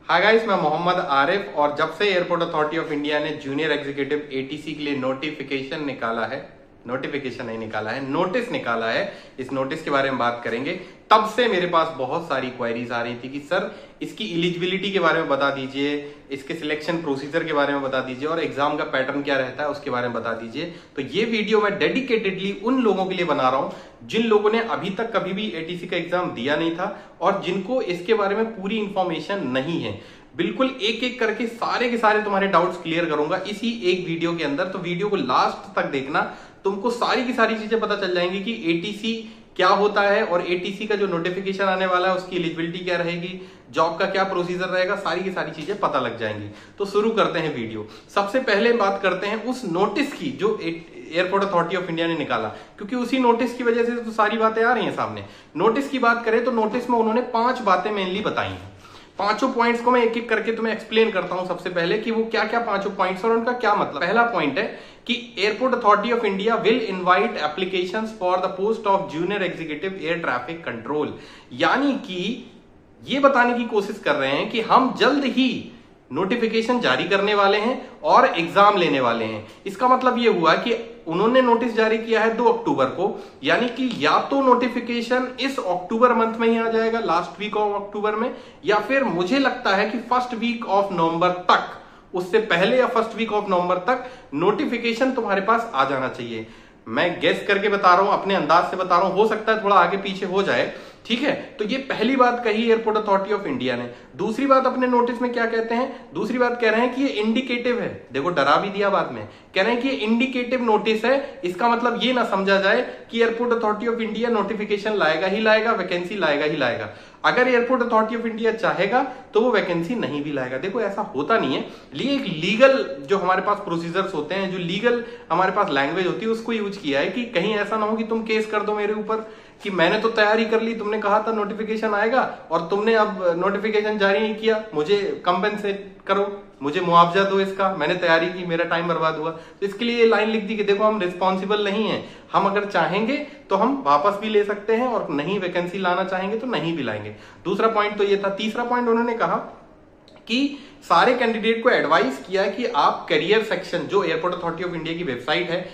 Hi guys, मैं मोहम्मद आरिफ। और जब से एयरपोर्ट अथॉरिटी ऑफ इंडिया ने जूनियर एग्जीक्यूटिव एटीसी के लिए नोटिफिकेशन निकाला है, नोटिफिकेशन नहीं निकाला है, नोटिस निकाला है, इस नोटिस के बारे में बात करेंगे। तब से मेरे पास बहुत सारी क्वेरीज आ रही थी कि सर इसकी एलिजिबिलिटी के बारे में बता दीजिए, इसके सिलेक्शन प्रोसीजर के बारे में बता दीजिए और एग्जाम का पैटर्न क्या रहता है उसके बारे में बता दीजिए। तो ये वीडियो मैं डेडिकेटेडली उन लोगों के लिए बना रहा हूं जिन लोगों ने अभी तक कभी भी एटीसी का एग्जाम दिया नहीं था और जिनको इसके बारे में पूरी इंफॉर्मेशन नहीं है। बिल्कुल एक एक करके सारे के सारे तुम्हारे डाउट्स क्लियर करूंगा इसी एक वीडियो के अंदर। तो वीडियो को लास्ट तक देखना, तुमको सारी की सारी चीजें पता चल जाएंगी कि एटीसी क्या होता है और एटीसी का जो नोटिफिकेशन आने वाला है उसकी एलिजिबिलिटी क्या रहेगी, जॉब का क्या प्रोसीजर रहेगा, सारी की सारी चीजें पता लग जाएंगी। तो शुरू करते हैं वीडियो। सबसे पहले बात करते हैं उस नोटिस की जो एयरपोर्ट अथॉरिटी ऑफ इंडिया ने निकाला, क्योंकि उसी नोटिस की वजह से तो सारी बातें आ रही हैं सामने। नोटिस की बात करें तो नोटिस में उन्होंने 5 बातें मेनली बताई हैं। पांचों पॉइंट्स को मैं एक एक करके तुम्हें एक्सप्लेन करता हूं सबसे पहले कि वो क्या क्या पांचों पॉइंट्स और उनका क्या मतलब। पहला पॉइंट है कि Airport Authority of India will invite applications for the post of junior executive air traffic control. यानी कि ये बताने की कोशिश कर रहे हैं कि हम जल्द ही नोटिफिकेशन जारी करने वाले हैं और एग्जाम लेने वाले हैं। इसका मतलब ये हुआ कि उन्होंने नोटिस जारी किया है 2 अक्टूबर को, यानी कि या तो नोटिफिकेशन इस अक्टूबर मंथ में ही आ जाएगा, लास्ट वीक ऑफ अक्टूबर में, या फिर मुझे लगता है कि फर्स्ट वीक ऑफ नवंबर तक, उससे पहले या फर्स्ट वीक ऑफ नवंबर तक नोटिफिकेशन तुम्हारे पास आ जाना चाहिए। मैं गेस करके बता रहा हूं, अपने अंदाज से बता रहा हूं, हो सकता है थोड़ा आगे पीछे हो जाए, ठीक है। तो ये पहली बात कही एयरपोर्ट अथॉरिटी ऑफ इंडिया ने। दूसरी बात अपने नोटिस में क्या कहते हैं, दूसरी बात कह रहे हैं कि ये इंडिकेटिव है। देखो डरा भी दिया बाद में, कह रहे हैं कि ये इंडिकेटिव नोटिस है। इसका मतलब ये ना समझा जाए कि Airport Authority of India notification लाएगा ही लाएगा, वैकेंसी लाएगा ही लाएगा। अगर एयरपोर्ट अथॉरिटी ऑफ इंडिया चाहेगा तो वो वैकेंसी नहीं भी लाएगा। देखो ऐसा होता नहीं है। लिए एक लीगल जो हमारे पास प्रोसीजर्स होते हैं, जो लीगल हमारे पास लैंग्वेज होती है, उसको यूज किया है कि कहीं ऐसा ना हो कि तुम केस कर दो मेरे ऊपर कि मैंने तो तैयारी कर ली, तुमने कहा था नोटिफिकेशन आएगा और तुमने अब नोटिफिकेशन जारी नहीं किया, मुझे कंपेंसेट करो, मुझे मुआवजा दो इसका, मैंने तैयारी की, मेरा टाइम बर्बाद हुआ। तो इसके लिए ये लाइन लिख दी कि देखो हम रिस्पॉन्सिबल नहीं है, हम अगर चाहेंगे तो हम वापस भी ले सकते हैं और नहीं वैकेंसी लाना चाहेंगे तो नहीं भी लाएंगे। दूसरा पॉइंट तो ये था। तीसरा पॉइंट उन्होंने कहा कि सारे कैंडिडेट को एडवाइस किया कि आप करियर सेक्शन, जो एयरपोर्ट अथॉरिटी ऑफ इंडिया की वेबसाइट है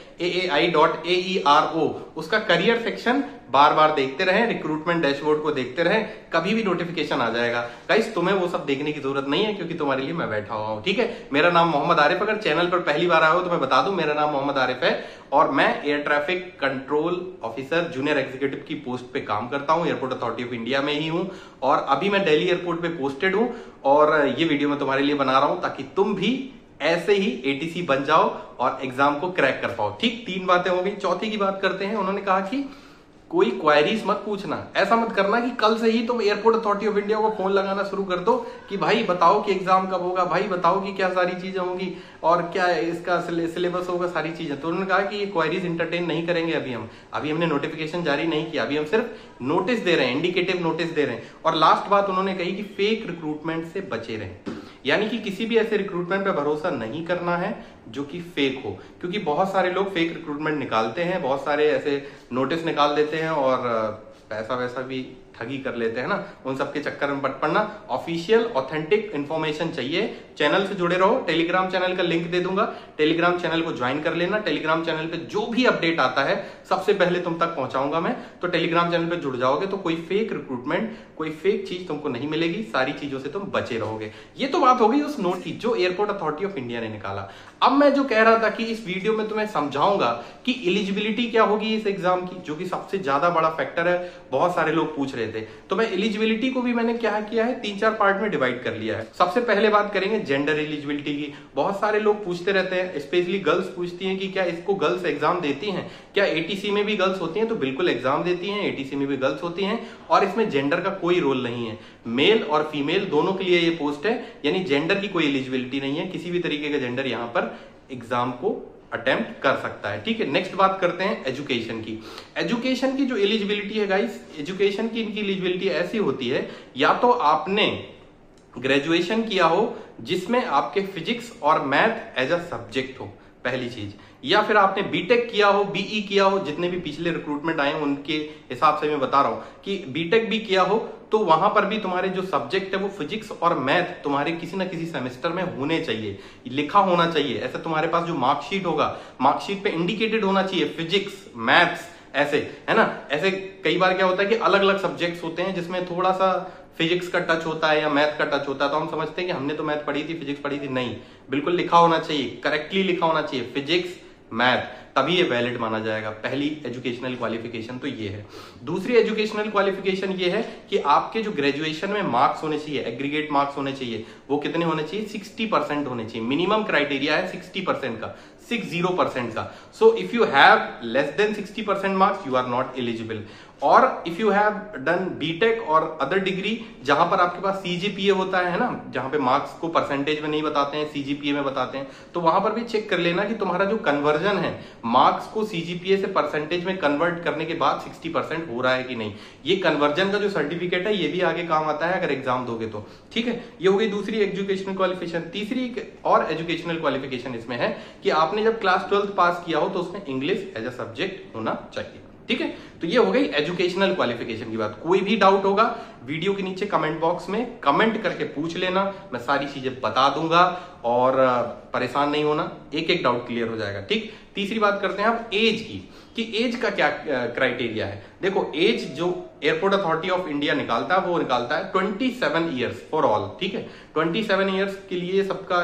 aai.aero, उसका करियर सेक्शन बार बार देखते रहें, रिक्रूटमेंट डैशबोर्ड को देखते रहें, कभी भी नोटिफिकेशन आ जाएगा। गाइस तुम्हें वो सब देखने की जरूरत नहीं है क्योंकि तुम्हारे लिए मैं बैठा हुआ हूं, ठीक है। मेरा नाम मोहम्मद आरिफ। अगर चैनल पर पहली बार आए हो तो मैं बता दूं, मेरा नाम मोहम्मद आरिफ है और मैं air traffic control officer junior executive की पोस्ट पे काम करता हूं, एयरपोर्ट अथॉरिटी ऑफ इंडिया में ही हूं और अभी मैं दिल्ली एयरपोर्ट पे पोस्टेड हूं। और ये वीडियो मैं तुम्हारे लिए बना रहा हूं ताकि तुम भी ऐसे ही एटीसी बन जाओ और एग्जाम को क्रैक कर पाओ। ठीक, 3 बातें हो गई। चौथी की बात करते हैं। उन्होंने कहा कि कोई क्वेरीज मत पूछना, ऐसा मत करना कि कल से ही तुम एयरपोर्ट अथॉरिटी ऑफ इंडिया को फोन लगाना शुरू कर दो कि भाई बताओ कि एग्जाम कब होगा, भाई बताओ कि क्या सारी चीजें होंगी और क्या इसका सिलेबस होगा, सारी चीजें। तो उन्होंने कहा कि ये क्वेरीज इंटरटेन नहीं करेंगे अभी हमने नोटिफिकेशन जारी नहीं किया, अभी हम सिर्फ नोटिस दे रहे हैं, इंडिकेटिव नोटिस दे रहे हैं। और लास्ट बात उन्होंने कही कि फेक रिक्रूटमेंट से बचे रहें, यानी कि किसी भी ऐसे रिक्रूटमेंट पे भरोसा नहीं करना है जो कि फेक हो, क्योंकि बहुत सारे लोग फेक रिक्रूटमेंट निकालते हैं, बहुत सारे ऐसे नोटिस निकाल देते हैं और पैसा वैसा भी ठगी कर लेते हैं ना। उन सबके चक्कर में मत पड़ना। ऑफिशियल ऑथेंटिक इंफॉर्मेशन चाहिए। चैनल से जुड़े रहो। टेलीग्राम चैनल का लिंक दे दूंगा, टेलीग्राम चैनल को ज्वाइन कर लेना। टेलीग्राम चैनल पे जो भी अपडेट आता है सबसे पहले तुम तक पहुंचाऊंगा मैं। तो टेलीग्राम चैनल पे जुड़ जाओगे तो कोई फेक रिक्रूटमेंट, कोई फेक चीज तुमको नहीं मिलेगी, सारी चीजों से तुम बचे रहोगे। ये तो बात हो गई उस नोट की जो एयरपोर्ट अथॉरिटी ऑफ इंडिया ने निकाला। अब मैं जो कह रहा था कि इस वीडियो में तुम्हें समझाऊंगा कि एलिजिबिलिटी क्या होगी इस एग्जाम की, जो कि सबसे ज्यादा बड़ा फैक्टर है, बहुत सारे लोग पूछ रहे थे। तो मैं एलिजिबिलिटी को भी मैंने क्या किया है, 3-4 पार्ट में डिवाइड कर लिया है। सबसे पहले बात करेंगे जेंडर एलिजिबिलिटी की। बहुत सारे लोग पूछते रहते हैं, स्पेशली गर्ल्स पूछती हैं कि क्या इसको गर्ल्स एग्जाम देती हैं, क्या एटीसी में भी गर्ल्स होती हैं? तो बिल्कुल एग्जाम देती हैं, एटीसी में भी गर्ल्स होती हैं और इसमें जेंडर का कोई रोल नहीं है। मेल और फीमेल दोनों के लिए ये पोस्ट है, यानी जेंडर की कोई एलिजिबिलिटी नहीं है। किसी भी तरीके का जेंडर यहां पर एग्जाम को अटेम्प्ट कर सकता है, ठीक है। नेक्स्ट बात करते हैं एजुकेशन की। एजुकेशन की जो एलिजिबिलिटी है गाइस, एजुकेशन की इनकी एलिजिबिलिटी ऐसी होती है, या तो आपने ग्रेजुएशन किया हो जिसमें आपके फिजिक्स और मैथ एज अ सब्जेक्ट हो, पहली चीज, या फिर आपने बीटेक किया हो, बीई किया हो, जितने भी पिछले रिक्रूटमेंट आए उनके हिसाब से मैं बता रहा हूं कि बीटेक भी किया हो तो वहां पर भी तुम्हारे जो सब्जेक्ट है वो फिजिक्स और मैथ तुम्हारे किसी ना किसी सेमेस्टर में होने चाहिए, लिखा होना चाहिए। ऐसे तुम्हारे पास जो मार्कशीट होगा, मार्कशीट पे इंडिकेटेड होना चाहिए फिजिक्स, मैथ्स, ऐसे, है ना। ऐसे कई बार क्या होता है कि अलग अलग सब्जेक्ट्स होते हैं जिसमें थोड़ा सा फिजिक्स का टच होता है या मैथ का टच होता है, तो हम समझते हैं कि हमने तो मैथ पढ़ी थी, फिजिक्स पढ़ी थी। नहीं, बिल्कुल लिखा होना चाहिए, करेक्टली लिखा होना चाहिए फिजिक्स, मैथ, तभी ये वैलिड माना जाएगा। पहली एजुकेशनल क्वालिफिकेशन तो ये है। दूसरी एजुकेशनल क्वालिफिकेशन ये है कि आपके जो ग्रेजुएशन में मार्क्स होने चाहिए, एग्रीगेट मार्क्स होने चाहिए, वो कितने होने चाहिए? 60% होने चाहिए। मिनिमम क्राइटेरिया है 60% का, 60% का। So if you have less than 60% marks, you are not eligible. और if you have done BTech और अदर डिग्री जहां पर आपके पास सीजीपीए होता है ना, जहां पे मार्क्स को परसेंटेज में नहीं बताते हैं, सीजीपीए में बताते हैं, तो वहां पर भी चेक कर लेना कि तुम्हारा जो कन्वर्जन है मार्क्स को सीजीपीए से परसेंटेज में कन्वर्ट करने के बाद 60% हो रहा है कि नहीं। ये कन्वर्जन का जो सर्टिफिकेट है ये भी आगे काम आता है अगर एग्जाम दोगे तो। ठीक है, ये हो गई दूसरी एजुकेशनल क्वालिफिकेशन। तीसरी और एजुकेशनल क्वालिफिकेशन इसमें है कि आपने जब क्लास 12th पास किया हो तो उसमें इंग्लिश एज अ सब्जेक्ट होना चाहिए। ठीक है, तो ये हो गई एजुकेशनल क्वालिफिकेशन की बात। कोई भी डाउट होगा वीडियो के नीचे कमेंट बॉक्स में कमेंट करके पूछ लेना, मैं सारी चीजें बता दूंगा और परेशान नहीं होना, एक एक डाउट क्लियर हो जाएगा। ठीक, तीसरी बात करते हैं आप एज की, कि एज का क्या क्राइटेरिया है। देखो, एज जो एयरपोर्ट अथॉरिटी ऑफ इंडिया निकालता है वो निकालता है 27 ईयर्स फॉर ऑल। ठीक है, 27 ईयर्स के लिए सबका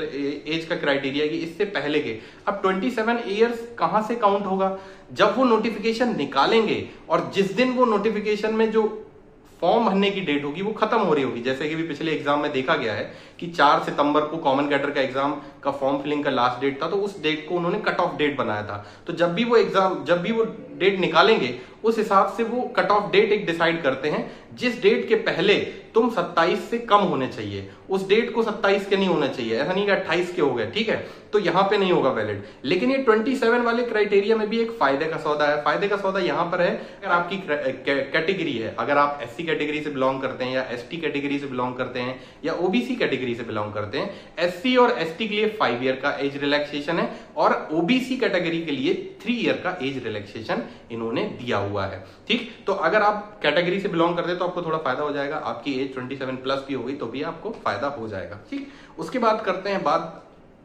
एज का क्राइटेरिया कि इससे पहले के। अब 27 ईयर्स कहां से काउंट होगा? जब वो नोटिफिकेशन निकालेंगे और जिस दिन वो नोटिफिकेशन में जो फॉर्म भरने की डेट होगी वो खत्म हो रही होगी। जैसे कि भी पिछले एग्जाम में देखा गया है कि 4 सितंबर को कॉमन कैडर का एग्जाम का फॉर्म फिलिंग का लास्ट डेट था, तो उस डेट को उन्होंने कट ऑफ डेट बनाया था। तो जब भी वो डेट निकालेंगे उस हिसाब से वो कट ऑफ डेट एक डिसाइड करते हैं, जिस डेट के पहले तुम 27 से कम होने चाहिए, उस डेट को 27 के नहीं होना चाहिए। ऐसा नहीं कि 28 के हो गए। ठीक है, तो यहां पे नहीं होगा वैलिड। लेकिन ये 27 वाले क्राइटेरिया में भी एक फायदे का सौदा है। फायदे का सौदा यहां पर है, अगर आपकी कैटेगरी है, अगर आप एससी कैटेगरी से बिलोंग करते हैं या एसटी कैटेगरी से बिलोंग करते हैं या ओबीसी कैटेगरी से बिलोंग करते हैं, एससी और एसटी के लिए 5 ईयर का एज रिलैक्सेशन है और ओबीसी कैटेगरी के लिए 3 ईयर का एज रिलैक्सेशन इन्होंने दिया हुआ है। ठीक, तो अगर आप कैटेगरी से बिलोंग करते हैं तो आपको थोड़ा फायदा हो जाएगा, आपकी एज 27 प्लस भी होगी तो भी आपको फायदा हो जाएगा। ठीक, उसके बाद करते हैं बात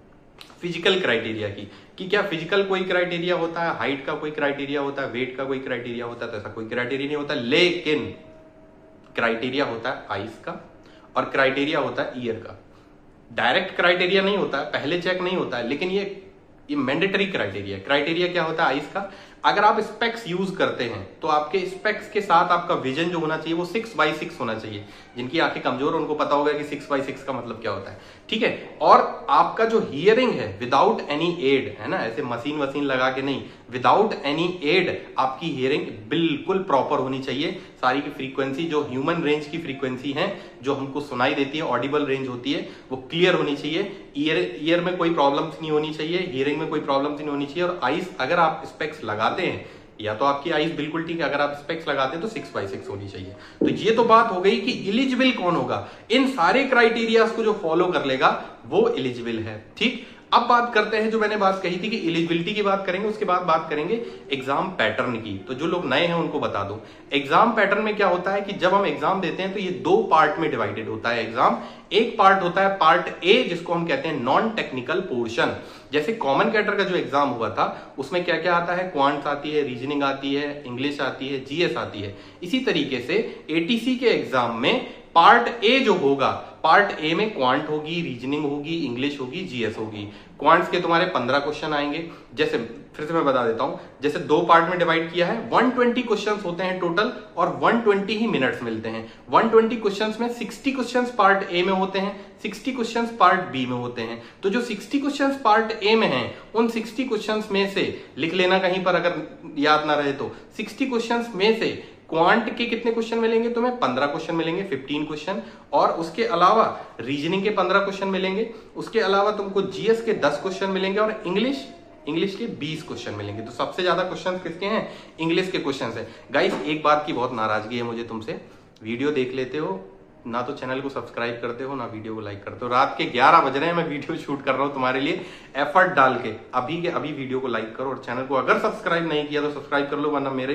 फिजिकल क्राइटेरिया की, कि क्या फिजिकल कोई क्राइटेरिया होता है, हाइट का कोई क्राइटेरिया होता है, वेट का कोई क्राइटेरिया होता है? तो ऐसा कोई क्राइटेरिया नहीं होता, लेकिन क्राइटेरिया होता है आइस का और क्राइटेरिया होता है ईयर का। डायरेक्ट क्राइटेरिया नहीं होता है, पहले चेक नहीं होता है, लेकिन ये मैंडेटरी क्राइटेरिया। क्राइटेरिया क्या होता है आइस का? अगर आप स्पेक्स यूज करते हैं तो आपके स्पेक्स के साथ आपका विजन जो होना चाहिए वो 6/6 होना चाहिए। जिनकी आंखें कमजोर उनको पता होगा कि 6/6 का मतलब क्या होता है। ठीक है, और आपका जो हियरिंग है विदाउट एनी एड, है ना, ऐसे मशीन वसीन लगा के नहीं, विदाउट एनी एड आपकी हियरिंग बिल्कुल प्रॉपर होनी चाहिए। सारी की फ्रीक्वेंसी जो ह्यूमन रेंज की फ्रीक्वेंसी है, जो हमको सुनाई देती है, ऑडिबल रेंज होती है, वो क्लियर होनी चाहिए। ईयर में कोई प्रॉब्लम्स नहीं होनी चाहिए, हियरिंग में कोई प्रॉब्लम्स नहीं होनी चाहिए। और आइस, अगर आप स्पेक्स लगाते हैं या तो आपकी आइस बिल्कुल ठीक है, अगर आप स्पेक्स लगाते हैं तो 6/6 होनी चाहिए। तो ये तो बात हो गई कि एलिजिबल कौन होगा। इन सारे क्राइटेरियाज को जो फॉलो कर लेगा वो एलिजिबल है। ठीक, अब बात करते हैं, जो मैंने बात कही थी कि एलिजिबिलिटी की बात करेंगे, उसके बाद बात करेंगे एग्जाम पैटर्न की। तो जो लोग नए हैं उनको बता दो, एग्जाम पैटर्न में क्या होता है कि जब हम एग्जाम देते हैं तो ये 2 पार्ट में डिवाइडेड होता है एग्जाम। एक पार्ट होता है पार्ट ए, जिसको हम कहते हैं नॉन टेक्निकल पोर्शन। जैसे कॉमन कैडर का जो एग्जाम हुआ था उसमें क्या क्या आता है? क्वांट्स आती है, रीजनिंग आती है, इंग्लिश आती है, जीएस आती है। इसी तरीके से एटीसी के एग्जाम में पार्ट ए जो होगा, पार्ट ए में क्वांट होगी, रीजनिंग होगी, इंग्लिश होगी, जीएस होगी। क्वांट्स के तुम्हारे 15 क्वेश्चन आएंगे। जैसे फिर से मैं बता देता हूं, जैसे 2 पार्ट में डिवाइड किया है, 120 क्वेश्चंस होते हैं टोटल और 120 ही मिनट्स मिलते हैं। 120 क्वेश्चंस में 60 क्वेश्चंस पार्ट ए में होते हैं, 60 क्वेश्चंस पार्ट बी में होते हैं। तो जो 60 क्वेश्चंस पार्ट ए में हैं, उन 60 क्वेश्चंस में से लिख लेना कहीं पर अगर याद ना रहे तो, 60 क्वेश्चंस में से क्वांट के कितने क्वेश्चन मिलेंगे तुम्हें? 15 क्वेश्चन मिलेंगे, 15 क्वेश्चन। और उसके अलावा रीजनिंग के 15 क्वेश्चन मिलेंगे, उसके अलावा तुमको जीएस के 10 क्वेश्चन मिलेंगे और इंग्लिश के 20 क्वेश्चन मिलेंगे। तो सबसे ज्यादा क्वेश्चन किसके हैं? इंग्लिश के क्वेश्चन है। गाइस, एक बात की बहुत नाराजगी है मुझे तुमसे, वीडियो देख लेते हो ना तो चैनल को सब्सक्राइब करते हो ना वीडियो को लाइक करते हो। रात के 11 बज रहे हैं, मैं वीडियो शूट कर रहा हूं तुम्हारे लिए, एफर्ट डाल के। अभी के अभी वीडियो को लाइक करो और चैनल को अगर सब्सक्राइब नहीं किया तो सब्सक्राइब कर लो, वरना मेरे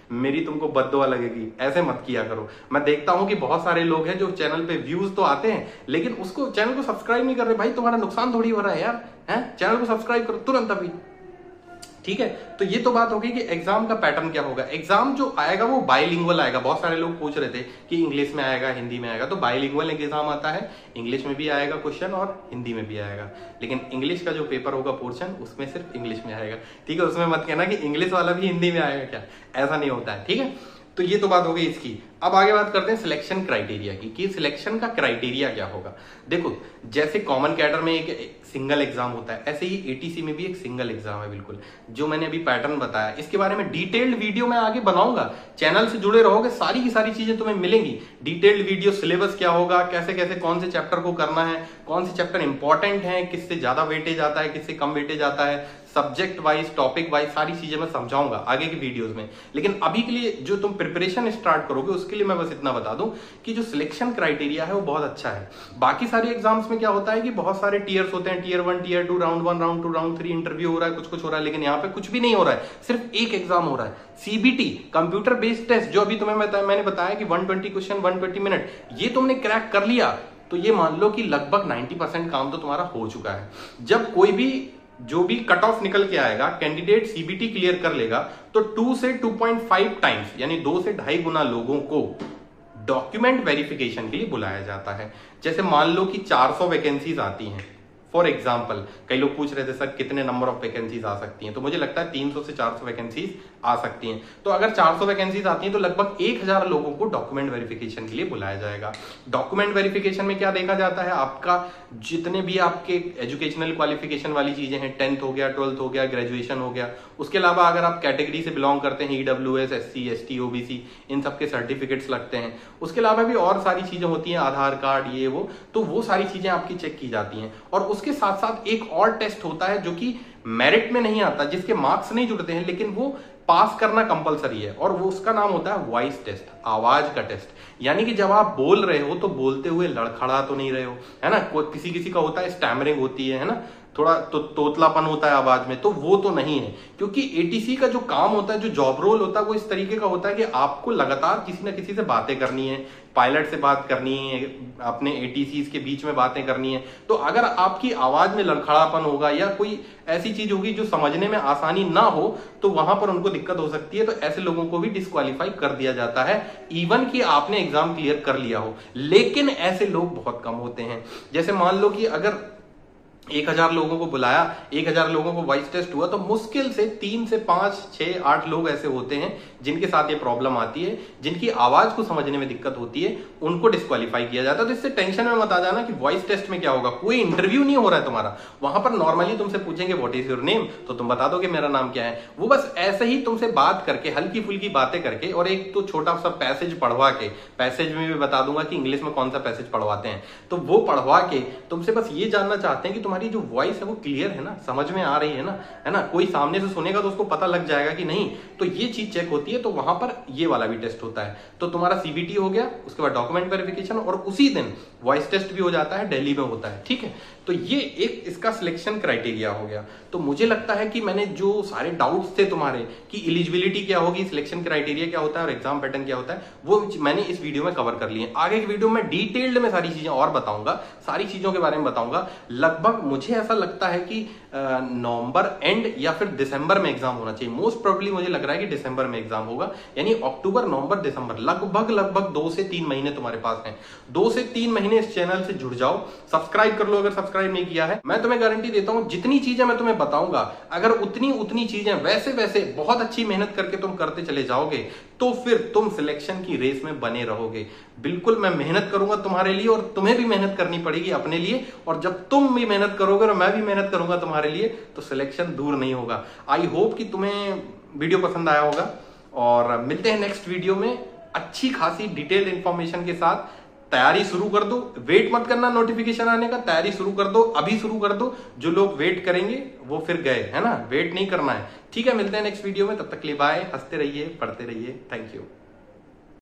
मेरी तुमको बद्दुआ लगेगी, ऐसे मत किया करो। मैं देखता हूं कि बहुत सारे लोग हैं जो चैनल पे व्यूज तो आते हैं लेकिन उसको चैनल को सब्सक्राइब नहीं कर रहे। भाई तुम्हारा नुकसान थोड़ी हो रहा है यार, है? चैनल को सब्सक्राइब करो तुरंत अभी, ठीक है। तो ये तो बात होगी कि एग्जाम का पैटर्न क्या होगा। एग्जाम जो आएगा वो बाइलिंगुअल आएगा। बहुत सारे लोग पूछ रहे थे कि इंग्लिश में आएगा हिंदी में आएगा, तो बाइलिंगुअल एग्जाम आता है, इंग्लिश में भी आएगा क्वेश्चन और हिंदी में भी आएगा। लेकिन इंग्लिश का जो पेपर होगा पोर्शन, उसमें सिर्फ इंग्लिश में आएगा, ठीक है। उसमें मत कहना कि इंग्लिश वाला भी हिंदी में आएगा, क्या ऐसा नहीं होता है, ठीक है। तो ये तो बात हो गई इसकी। अब आगे बात करते हैं सिलेक्शन क्राइटेरिया की, कि सिलेक्शन का क्राइटेरिया क्या होगा। देखो जैसे कॉमन कैडर में एक सिंगल एग्जाम होता है, ऐसे ही एटीसी में भी एक सिंगल एग्जाम है बिल्कुल। जो मैंने अभी पैटर्न बताया इसके बारे में डिटेल्ड वीडियो मैं आगे बनाऊंगा। चैनल से जुड़े रहोगे, सारी की सारी चीजें तुम्हें मिलेंगी। डिटेल्ड वीडियो, सिलेबस क्या होगा, कैसे कैसे कौन से चैप्टर को करना है, कौन से चैप्टर इंपॉर्टेंट है, किससे ज्यादा वेटेज आता है, किससे कम वेटेज आता है, सब्जेक्ट वाइज, टॉपिक वाइज, सारी चीजें मैं समझाऊंगा आगे की वीडियोस में। लेकिन अभी के लिए जो तुम प्रिपरेशन स्टार्ट करोगे उसके लिए मैं बस इतना बता दूं कि जो सिलेक्शन क्राइटेरिया है वो बहुत अच्छा है। बाकी सारे एग्जाम्स में क्या होता है कि बहुत सारे टीयर्स होते हैं, tier 1, tier 2, round 1, round 2, round 3, interview हो रहा है, कुछ हो रहा है। लेकिन यहाँ पे कुछ भी नहीं हो रहा है, सिर्फ एक एग्जाम हो रहा है, सीबीटी, कंप्यूटर बेस्ड टेस्ट। जो अभी तुम्हें मैंने बताया कि 120 क्वेश्चन 120 मिनट, ये तुमने क्रैक कर लिया तो ये मान लो कि लगभग 90% काम तो तुम्हारा हो चुका है। जब कोई भी जो भी कट ऑफ निकल के आएगा, कैंडिडेट सीबीटी क्लियर कर लेगा तो 2 से 2.5 टाइम्स यानी 2 से 2.5 गुना लोगों को डॉक्यूमेंट वेरिफिकेशन के लिए बुलाया जाता है। जैसे मान लो कि 400 वैकेंसीज आती हैं फॉर एग्जाम्पल, कई लोग पूछ रहे थे सर कितने नंबर ऑफ वैकेंसीज आ सकती हैं, तो मुझे लगता है 300 से 400 वैकेंसीज आ सकती हैं। तो अगर 400 वैकेंसीज आती हैं तो लगभग 1000 लोगों को डॉक्यूमेंट वेरिफिकेशन के लिए बुलाया जाएगा। डॉक्यूमेंट वेरिफिकेशन में क्या देखा जाता है, आपका जितने भी आपके एजुकेशनल क्वालिफिकेशन वाली चीजें हैं, 10th हो गया, 12th हो गया, ग्रेजुएशन हो गया, उसके अलावा अगर आप कैटेगरी से बिलोंग करते हैं, ईडब्ल्यूएस, एससी, एसटी, ओबीसी, इन सबके सर्टिफिकेट्स लगते हैं। उसके अलावा भी और सारी चीजें होती हैं, आधार कार्ड, ये वो, तो वो सारी चीजें आपकी चेक की जाती हैं। और उसके साथ साथ एक और टेस्ट होता है जो कि मेरिट में नहीं आता, जिसके मार्क्स नहीं जुड़ते हैं, लेकिन वो पास करना कंपलसरी है, और वो उसका नाम होता है वॉइस टेस्ट, आवाज का टेस्ट। यानी कि जब आप बोल रहे हो तो बोलते हुए लड़खड़ा तो नहीं रहे हो, है ना। किसी किसी का होता है स्टैमरिंग होती है ना, थोड़ा तो तोतलापन होता है आवाज में, तो वो तो नहीं है। क्योंकि एटीसी का जो काम होता है, जो जॉब रोल होता है, वो इस तरीके का होता है कि आपको लगातार किसी ना किसी से बातें करनी है, पायलट से बात करनी है, अपने एटीसीज के बीच में बातें करनी है। तो अगर आपकी आवाज में लड़खड़ापन होगा या कोई ऐसी चीज होगी जो समझने में आसानी ना हो, तो वहां पर उनको दिक्कत हो सकती है। तो ऐसे लोगों को भी डिस्क्वालीफाई कर दिया जाता है, इवन कि आपने एग्जाम क्लियर कर लिया हो। लेकिन ऐसे लोग बहुत कम होते हैं। जैसे मान लो कि अगर 1000 लोगों को बुलाया, 1000 लोगों को वॉइस टेस्ट हुआ, तो मुश्किल से 3 से 5, 6, 8 लोग ऐसे होते हैं जिनके साथ ये प्रॉब्लम आती है, जिनकी आवाज को समझने में दिक्कत होती है, उनको डिस्क्वालीफाई किया जाता है। तो इससे टेंशन में मत आ जाना कि वॉइस टेस्ट में क्या होगा, कोई इंटरव्यू नहीं हो रहा है तुम्हारा। वहां पर नॉर्मली तुमसे पूछेंगे व्हाट इज योर नेम, तो तुम बता दो कि मेरा नाम क्या है। वो बस ऐसे ही तुमसे बात करके, हल्की फुल्की बातें करके, और एक तो छोटा सा पैसेज पढ़वा के, पैसेज में भी बता दूंगा कि इंग्लिश में कौन सा पैसेज पढ़वाते हैं, तो वो पढ़वा के तुमसे बस ये जानना चाहते हैं कि तुम्हारी जो वॉइस है वो क्लियर है ना, समझ में आ रही है ना, है ना। कोई सामने से सुनेगा तो उसको पता लग जाएगा कि नहीं, तो ये चीज चेक होती है। तो वहां पर ये वाला भी टेस्ट होता है। तो तुम्हारा सीबीटी हो गया, उसके बाद डॉक्यूमेंट वेरिफिकेशन, और उसी दिन वॉइस टेस्ट भी हो जाता है, दिल्ली में होता है, ठीक है। तो ये एक इसका सिलेक्शन क्राइटेरिया हो गया। तो मुझे लगता है कि मैंने जो सारे डाउट्स थे तुम्हारे कि एलिजिबिलिटी क्या होगी, सिलेक्शन क्राइटेरिया क्या होता है और एग्जाम पैटर्न क्या होता है, वो मैंने इस वीडियो में कवर कर लिए। आगे की वीडियो में डिटेल्ड में सारी चीजें और बताऊंगा, सारी चीजों के बारे में बताऊंगा। लगभग मुझे ऐसा लगता है कि नवंबर एंड या फिर दिसंबर में एग्जाम होना चाहिए। मोस्ट प्रोबेबली मुझे लग रहा है कि दिसंबर में एग्जाम होगा, यानी अक्टूबर, नवंबर, दिसंबर, लगभग 2 से 3 महीने तुम्हारे पास हैं। 2 से 3 महीने इस चैनल से जुड़ जाओ, सब्सक्राइब कर लो अगर सब्सक्राइब नहीं किया है। मैं तुम्हें गारंटी देता हूं, जितनी चीजें मैं तुम्हें बताऊंगा, अगर उतनी चीजें वैसे बहुत अच्छी मेहनत करके तुम करते चले जाओगे, तो फिर तुम सिलेक्शन की रेस में बने रहोगे। बिल्कुल मैं मेहनत करूंगा तुम्हारे लिए, और तुम्हें भी मेहनत करनी पड़ेगी अपने लिए। और जब तुम भी मेहनत करोगे और मैं भी मेहनत करूंगा तुम्हारे लिए, तो सिलेक्शन दूर नहीं होगा। आई होप कि तुम्हें वीडियो पसंद आया होगा, और मिलते हैं नेक्स्ट वीडियो में अच्छी खासी डिटेल्ड इंफॉर्मेशन के साथ। तैयारी शुरू कर दो, वेट मत करना नोटिफिकेशन आने का, तैयारी शुरू कर दो, अभी शुरू कर दो। जो लोग वेट करेंगे वो फिर गए, है ना, वेट नहीं करना है, ठीक है। मिलते हैं नेक्स्ट वीडियो में, तब तक के लिए बाय, हंसते रहिए, पढ़ते रहिए, थैंक यू।